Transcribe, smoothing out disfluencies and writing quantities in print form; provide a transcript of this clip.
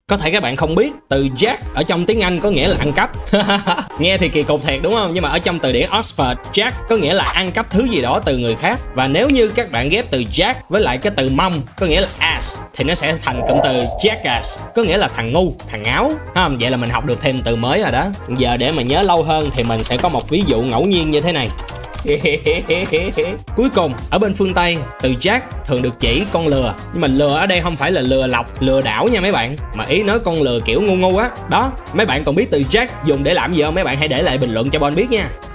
Có thể các bạn không biết, từ jack ở trong tiếng Anh có nghĩa là ăn cắp. Nghe thì kỳ cục thiệt đúng không? Nhưng mà ở trong từ điển Oxford, jack có nghĩa là ăn cắp thứ gì đó từ người khác. Và nếu như các bạn ghép từ jack với lại cái từ mông có nghĩa là ass thì nó sẽ thành cụm từ jackass, có nghĩa là thằng ngu, thằng ngáo. Vậy là mình học được thêm từ mới rồi đó. Giờ để mà nhớ lâu hơn thì mình sẽ có một ví dụ ngẫu nhiên như thế này. Cuối cùng, ở bên phương Tây, từ jack thường được chỉ con lừa. Nhưng mà lừa ở đây không phải là lừa lọc, lừa đảo nha mấy bạn, mà ý nói con lừa kiểu ngu ngu á. Đó, mấy bạn còn biết từ jack dùng để làm gì không? Mấy bạn hãy để lại bình luận cho Bon biết nha.